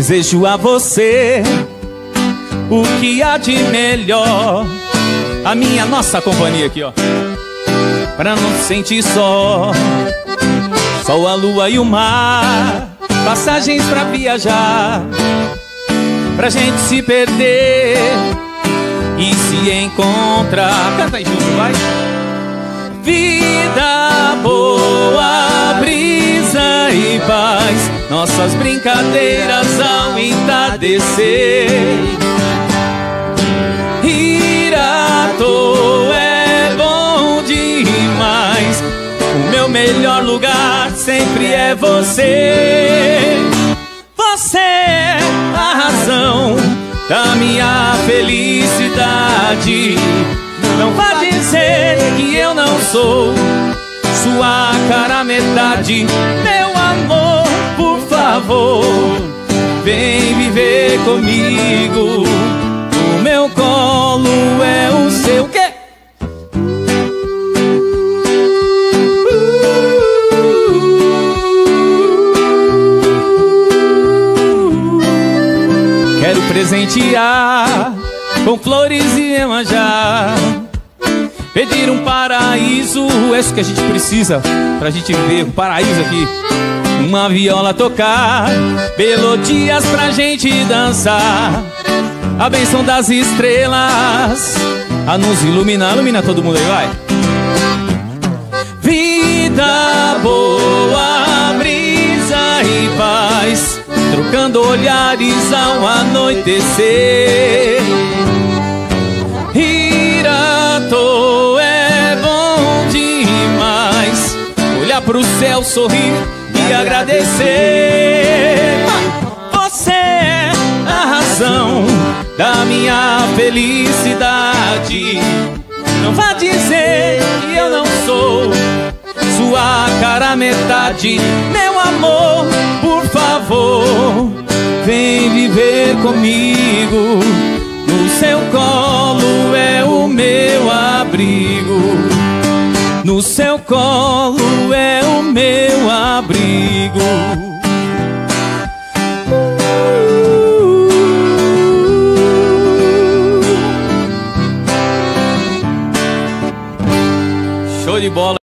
Desejo a você o que há de melhor. A minha, nossa companhia aqui, ó, pra não se sentir só. Sol, a lua e o mar, passagens pra viajar, pra gente se perder e se encontrar. Canta aí junto, vai. Vida boa, brisa e paz, nossas brincadeiras ao entardecer. Ir à toa é bom demais, o meu melhor lugar sempre é você. Você é a razão da minha felicidade. Não vá dizer que eu não sou sua cara metade. Meu amor, por favor, vem viver comigo. O meu colo é o seu quê? Quero presentear com flores e Iemanjá, pedir um paraíso, é isso que a gente precisa pra gente viver, um paraíso aqui. Uma viola tocar, melodias pra gente dançar, a bênção das estrelas a nos iluminar. Ilumina todo mundo aí, vai. Vida boa, brisa e paz, trocando olhares ao anoitecer. Ir à toa é bom demais, olhar pro céu, sorrir e agradecer. Você é a razão da minha felicidade. Não vá dizer que eu não sou sua cara metade. Meu amor, por favor, vem viver comigo. No seu colo é o meu abrigo. No seu colo é o meu abrigo. Show de bola.